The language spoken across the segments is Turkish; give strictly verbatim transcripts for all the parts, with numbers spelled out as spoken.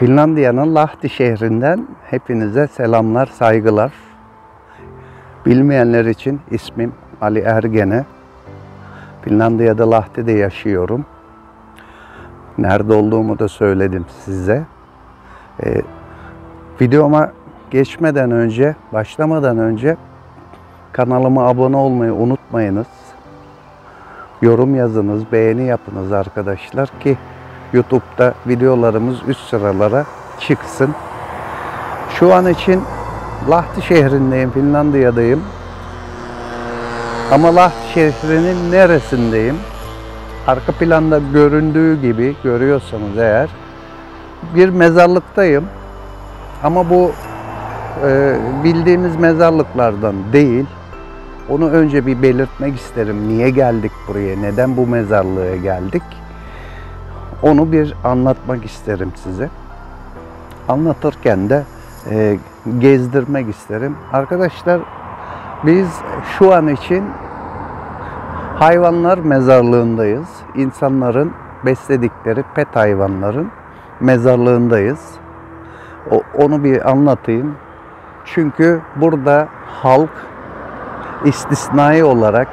Finlandiya'nın Lahti şehrinden hepinize selamlar, saygılar. Bilmeyenler için ismim Ali Ergene. Finlandiya'da Lahti'de yaşıyorum. Nerede olduğumu da söyledim size. Ee, videoma geçmeden önce, başlamadan önce kanalıma abone olmayı unutmayınız. Yorum yazınız, beğeni yapınız arkadaşlar ki YouTube'da videolarımız üst sıralara çıksın. Şu an için Lahti şehrindeyim, Finlandiya'dayım. Ama Lahti şehrinin neresindeyim? Arka planda göründüğü gibi görüyorsanız eğer bir mezarlıktayım. Ama bu e, bildiğimiz mezarlıklardan değil. Onu önce bir belirtmek isterim. Niye geldik buraya? Neden bu mezarlığa geldik? Onu bir anlatmak isterim size. Anlatırken de e, gezdirmek isterim. Arkadaşlar biz şu an için hayvanlar mezarlığındayız. İnsanların besledikleri pet hayvanların mezarlığındayız. O, onu bir anlatayım. Çünkü burada halk istisnai olarak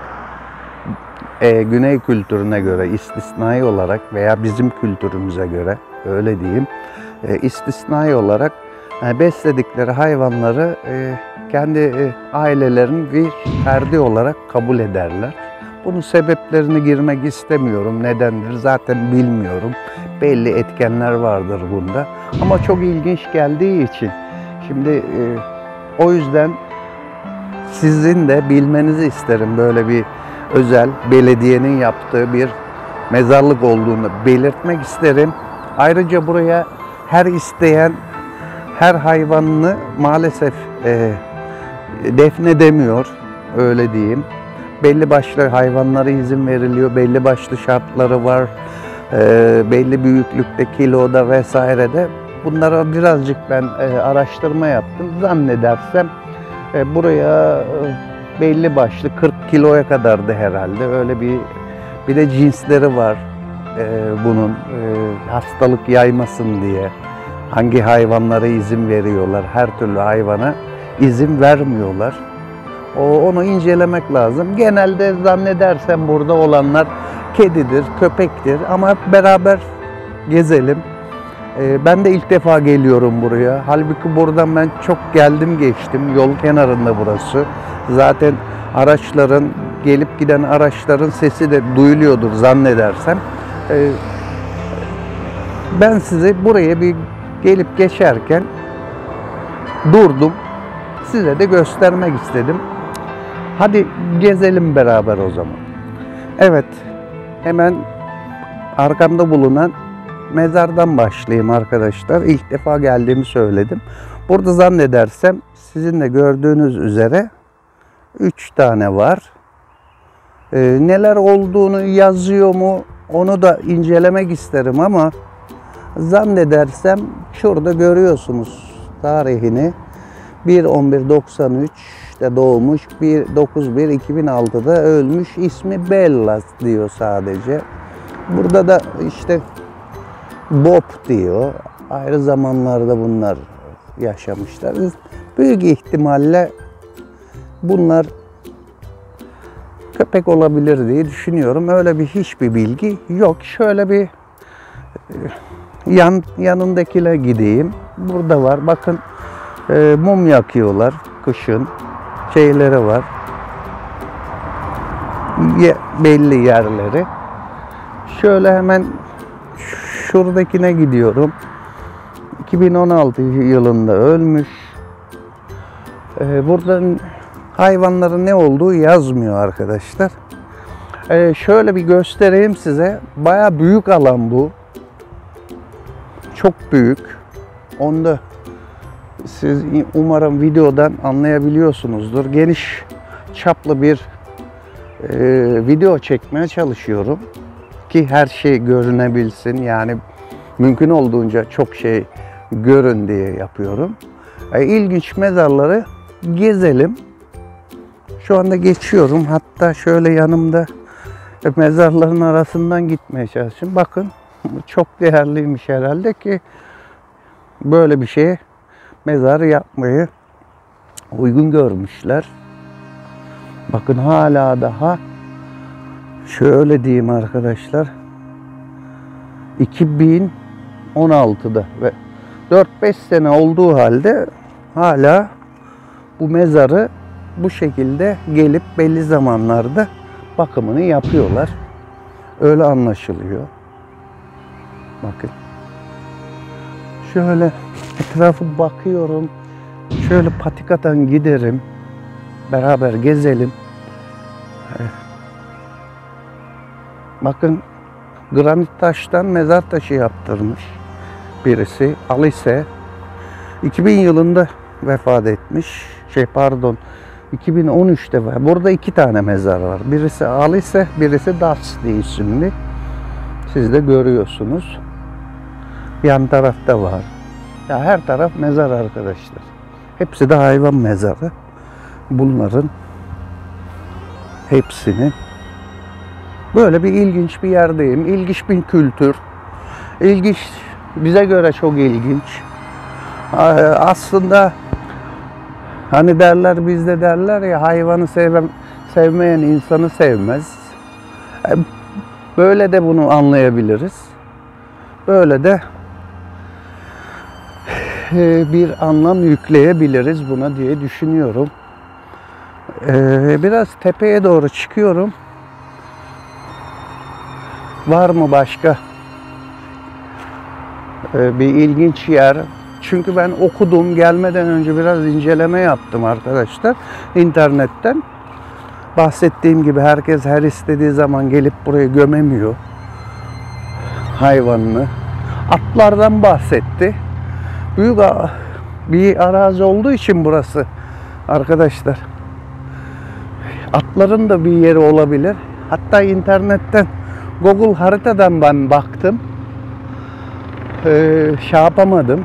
e, Güney kültürüne göre istisnai olarak veya bizim kültürümüze göre öyle diyeyim e, istisnai olarak e, besledikleri hayvanları e, kendi e, ailelerinin bir ferdi olarak kabul ederler. Bunun sebeplerini girmek istemiyorum. Nedendir zaten bilmiyorum. Belli etkenler vardır bunda. Ama çok ilginç geldiği için şimdi e, o yüzden sizin de bilmenizi isterim, böyle bir özel belediyenin yaptığı bir mezarlık olduğunu belirtmek isterim. Ayrıca buraya her isteyen her hayvanını maalesef e, defnedemiyor, öyle diyeyim. Belli başlı hayvanlara izin veriliyor, belli başlı şartları var, e, belli büyüklükte, kiloda vesairede. Bunlara birazcık ben e, araştırma yaptım. Zannedersem e, buraya e, belli başlı kırk kiloya kadardı herhalde. Öyle bir bir de cinsleri var e, bunun e, hastalık yaymasın diye. Hangi hayvanlara izin veriyorlar? Her türlü hayvana izin vermiyorlar. O, onu incelemek lazım. Genelde zannedersem burada olanlar kedidir, köpektir ama hep beraber gezelim. Ee, ben de ilk defa geliyorum buraya. Halbuki buradan ben çok geldim geçtim. Yol kenarında burası. Zaten araçların, gelip giden araçların sesi de duyuluyordur zannedersem. Ee, ben size buraya bir gelip geçerken durdum. Size de göstermek istedim. Hadi gezelim beraber o zaman. Evet, hemen arkamda bulunan mezardan başlayayım arkadaşlar. İlk defa geldiğimi söyledim. Burada zannedersem sizin de gördüğünüz üzere üç tane var. Ee, neler olduğunu yazıyor mu onu da incelemek isterim ama zannedersem şurada görüyorsunuz tarihini. bir on bir doksan üç'te doğmuş, dokuz bir iki bin altı'da ölmüş. İsmi Bella diyor sadece. Burada da işte Bob diyor. Ayrı zamanlarda bunlar yaşamışlar. Büyük ihtimalle bunlar köpek olabilir diye düşünüyorum. Öyle bir hiçbir bilgi yok. Şöyle bir yan yanındakine gideyim. Burada var. Bakın e, mum yakıyorlar kışın. Şeyleri var. Ye, belli yerleri. Şöyle hemen şuradakine gidiyorum. iki bin on altı yılında ölmüş. Ee, burada hayvanların ne olduğu yazmıyor arkadaşlar. Ee, şöyle bir göstereyim size. Bayağı büyük alan bu. Çok büyük. Onda siz umarım videodan anlayabiliyorsunuzdur. Geniş çaplı bir e, video çekmeye çalışıyorum ki her şey görünebilsin. Yani mümkün olduğunca çok şey görün diye yapıyorum. E, ilginç mezarları gezelim. Şu anda geçiyorum. Hatta şöyle yanımda mezarların arasından gitmeye çalışıyorum. Bakın çok değerliymiş herhalde ki böyle bir şeye mezar yapmayı uygun görmüşler. Bakın hala daha şöyle diyeyim arkadaşlar, iki bin on altıda ve dört beş sene olduğu halde hala bu mezarı bu şekilde gelip belli zamanlarda bakımını yapıyorlar. Öyle anlaşılıyor. Bakın. Şöyle etrafı bakıyorum. Şöyle patikadan giderim. Beraber gezelim. Bakın, granit taştan mezar taşı yaptırmış birisi. Alice iki bin yılında vefat etmiş. Şey pardon, iki bin on üçte var. Burada iki tane mezar var. Birisi Alice, birisi Dusty isimli. Siz de görüyorsunuz. Yan tarafta var. Ya her taraf mezar arkadaşlar. Hepsi de hayvan mezarı. Bunların hepsinin böyle bir ilginç bir yerdeyim. İlginç bir kültür. İlginç, bize göre çok ilginç. Aslında hani derler, bizde derler ya, hayvanı sevmem, sevmeyen insanı sevmez. Böyle de bunu anlayabiliriz. Böyle de bir anlam yükleyebiliriz buna diye düşünüyorum. Biraz tepeye doğru çıkıyorum. Var mı başka bir ilginç yer? Çünkü ben okudum, gelmeden önce biraz inceleme yaptım arkadaşlar internetten. Bahsettiğim gibi herkes her istediği zaman gelip buraya gömemiyor hayvanını. Atlardan bahsetti. Büyük bir arazi olduğu için burası arkadaşlar, atların da bir yeri olabilir. Hatta internetten, Google haritadan ben baktım. Ee, şey yapamadım.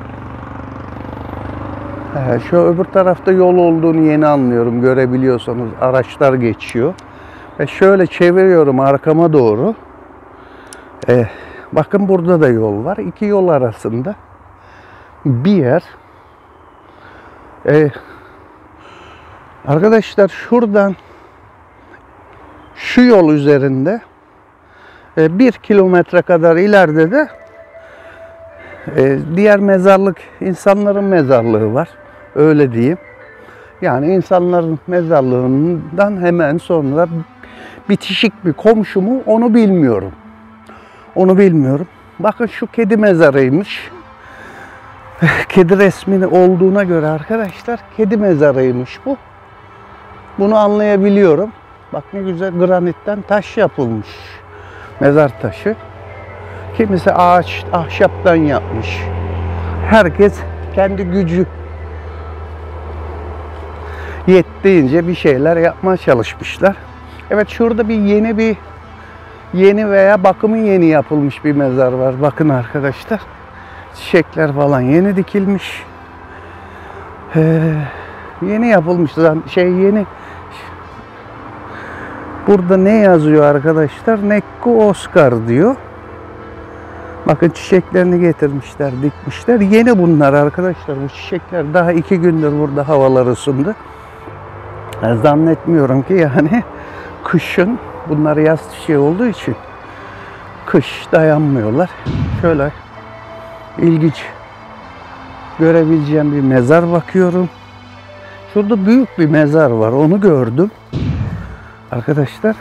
Ee, şu öbür tarafta yol olduğunu yeni anlıyorum. Görebiliyorsanız araçlar geçiyor. Ve şöyle çeviriyorum arkama doğru. Ee, bakın burada da yol var. İki yol arasında bir yer. Ee, arkadaşlar şuradan şu yol üzerinde bir kilometre kadar ileride de diğer mezarlık, insanların mezarlığı var. Öyle diyeyim. Yani insanların mezarlığından hemen sonra bitişik bir komşu mu onu bilmiyorum. Onu bilmiyorum. Bakın şu kedi mezarıymış. Kedi resmini olduğuna göre arkadaşlar kedi mezarıymış bu. Bunu anlayabiliyorum. Bak ne güzel granitten taş yapılmış. Mezar taşı. Kimisi ağaç, ahşaptan yapmış. Herkes kendi gücü yettiğince bir şeyler yapmaya çalışmışlar. Evet, şurada bir yeni bir yeni veya bakımı yeni yapılmış bir mezar var. Bakın arkadaşlar. Çiçekler falan yeni dikilmiş. Ee, yeni yapılmış. Şey yeni. Burada ne yazıyor arkadaşlar? Nekku Oscar diyor. Bakın çiçeklerini getirmişler, dikmişler. Yeni bunlar arkadaşlar. Bu çiçekler daha iki gündür burada havalar ısındı. Yani zannetmiyorum ki yani kışın, bunlar yaz çiçeği olduğu için kış dayanmıyorlar. Şöyle ilginç görebileceğim bir mezar bakıyorum. Şurada büyük bir mezar var. Onu gördüm. Arkadaşlar.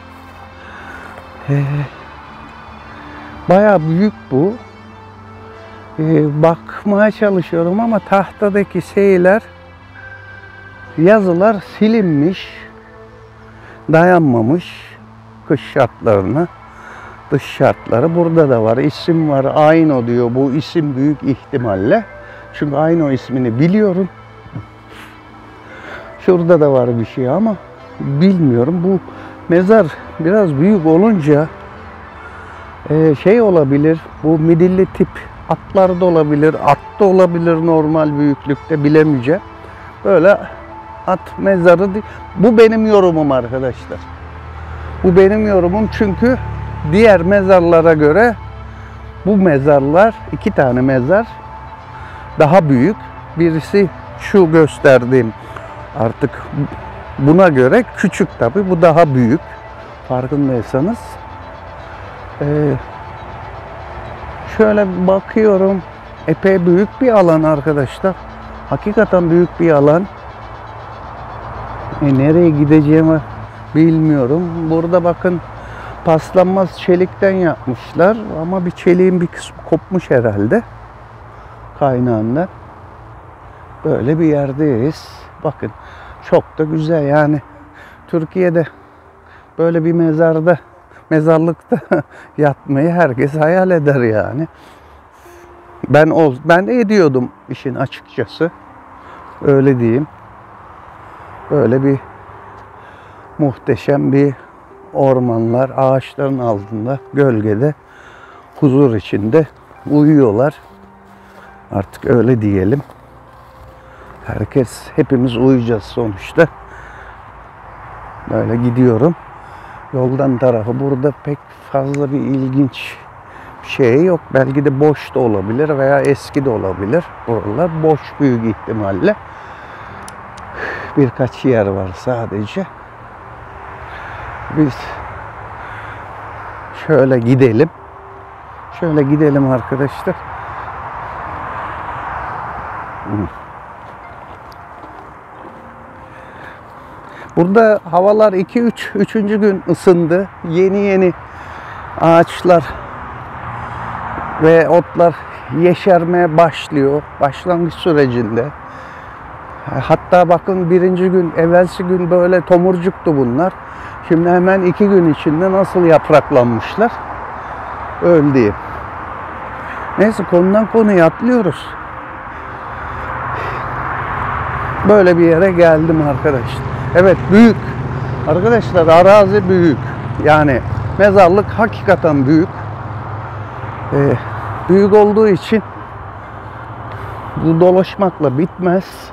Ee, bayağı büyük bu. Ee, bakmaya çalışıyorum ama tahtadaki şeyler, yazılar silinmiş. Dayanmamış kış şartlarına. Dış şartları. Burada da var. İsim var. Aino diyor. Bu isim büyük ihtimalle. Çünkü Aino ismini biliyorum. Şurada da var bir şey ama bilmiyorum. Bu mezar biraz büyük olunca e, şey olabilir. Bu midilli tip atlar da olabilir. At da olabilir normal büyüklükte. Bilemeyeceğim. Böyle at mezarı değil. Bu benim yorumum arkadaşlar. Bu benim yorumum çünkü diğer mezarlara göre bu mezarlar, iki tane mezar daha büyük. Birisi şu gösterdiğim artık buna göre küçük tabi. Bu daha büyük. Farkındaysanız. Ee, şöyle bakıyorum. Epey büyük bir alan arkadaşlar. Hakikaten büyük bir alan. E, nereye gideceğimi bilmiyorum. Burada bakın paslanmaz çelikten yapmışlar. Ama bir çeliğin bir kısmı kopmuş herhalde. Kaynağından. Böyle bir yerdeyiz. Bakın çok da güzel yani. Türkiye'de böyle bir mezarda, mezarlıkta yatmayı herkes hayal eder yani. Ben ol, ben de ediyordum işin açıkçası. Öyle diyeyim. Böyle bir muhteşem bir ormanlar, ağaçların altında, gölgede, huzur içinde uyuyorlar. Artık öyle diyelim. Herkes, hepimiz uyuyacağız sonuçta. Böyle gidiyorum. Yoldan tarafı burada pek fazla bir ilginç bir şey yok. Belki de boş da olabilir veya eski de olabilir. Buralar boş büyük ihtimalle. Birkaç yer var sadece. Biz şöyle gidelim. Şöyle gidelim arkadaşlar. Burada havalar iki üç, üçüncü gün ısındı. Yeni yeni ağaçlar ve otlar yeşermeye başlıyor. Başlangıç sürecinde. Hatta bakın birinci gün, evvelsi gün böyle tomurcuktu bunlar. Şimdi hemen iki gün içinde nasıl yapraklanmışlar. Öyle diyeyim. Neyse konudan konuya atlıyoruz. Böyle bir yere geldim arkadaşlar. Evet büyük. Arkadaşlar arazi büyük. Yani mezarlık hakikaten büyük. Ee, büyük olduğu için bu dolaşmakla bitmez.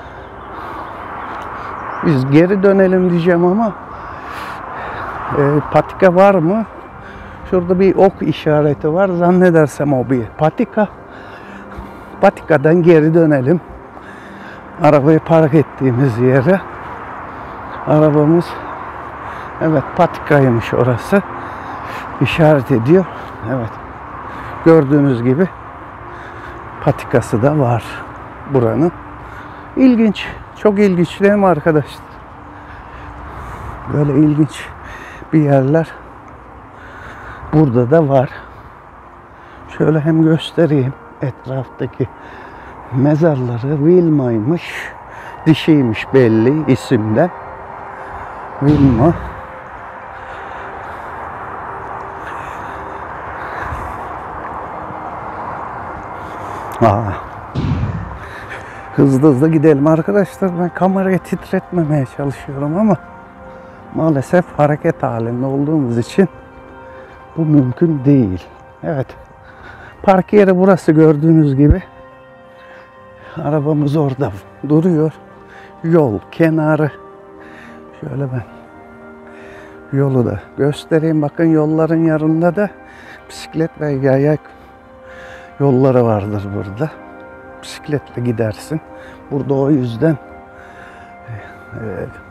Biz geri dönelim diyeceğim ama e, patika var mı? Şurada bir ok işareti var. Zannedersem o bir patika. Patikadan geri dönelim. Arabayı park ettiğimiz yere. Arabamız, evet patikaymış orası. İşaret ediyor. Evet. Gördüğünüz gibi patikası da var buranın. İlginç. Çok ilginç değil mi arkadaşlar? Böyle ilginç bir yerler burada da var. Şöyle hem göstereyim etraftaki mezarları. Wilma'ymış. Dişiymiş belli isimden. Wilma. Aa. Hızlı hızlı gidelim arkadaşlar. Ben kamerayı titretmemeye çalışıyorum ama maalesef hareket halinde olduğumuz için bu mümkün değil. Evet. Park yeri burası gördüğünüz gibi. Arabamız orada duruyor. Yol kenarı. Şöyle ben yolu da göstereyim. Bakın yolların yanında da bisiklet ve yaya yolları vardır burada. Bisikletle gidersin. Burada o yüzden e,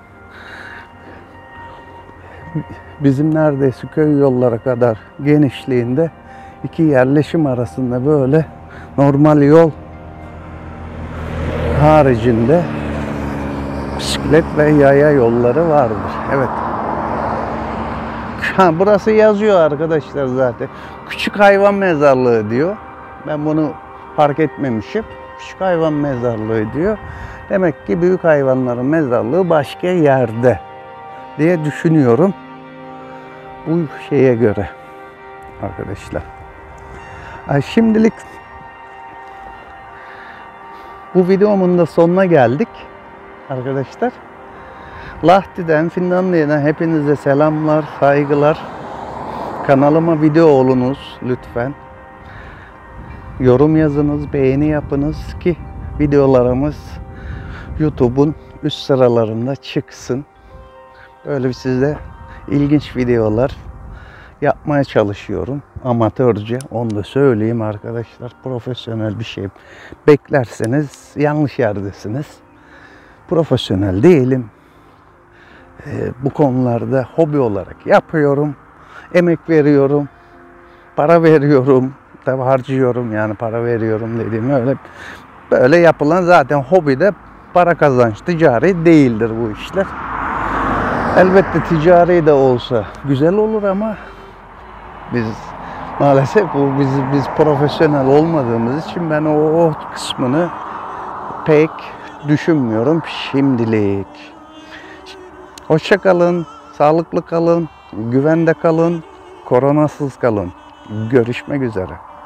bizim neredeyse köy yolları kadar genişliğinde iki yerleşim arasında böyle normal yol haricinde bisiklet ve yaya yolları vardır. Evet. Ha, burası yazıyor arkadaşlar zaten. Küçük hayvan mezarlığı diyor. Ben bunu fark etmemişim. Küçük hayvan mezarlığı diyor. Demek ki büyük hayvanların mezarlığı başka yerde diye düşünüyorum. Bu şeye göre arkadaşlar. Ay, şimdilik bu videomun da sonuna geldik arkadaşlar. Lahti'den, Finlandiya'dan hepinize selamlar, saygılar. Kanalıma video olunuz lütfen. Yorum yazınız, beğeni yapınız ki videolarımız YouTube'un üst sıralarında çıksın. Böyle size ilginç videolar yapmaya çalışıyorum. Amatörce, onu da söyleyeyim arkadaşlar. Profesyonel bir şey beklerseniz yanlış yerdesiniz. Profesyonel değilim. Ee, bu konularda hobi olarak yapıyorum. Emek veriyorum. Para veriyorum. Tabii harcıyorum, yani para veriyorum dediğim öyle. Böyle yapılan zaten hobide para kazanç, ticari değildir bu işler. Elbette ticari de olsa güzel olur ama biz maalesef bu biz biz profesyonel olmadığımız için ben o, o kısmını pek düşünmüyorum şimdilik. Hoşça kalın, sağlıklı kalın, güvende kalın, koronasız kalın. Görüşmek üzere.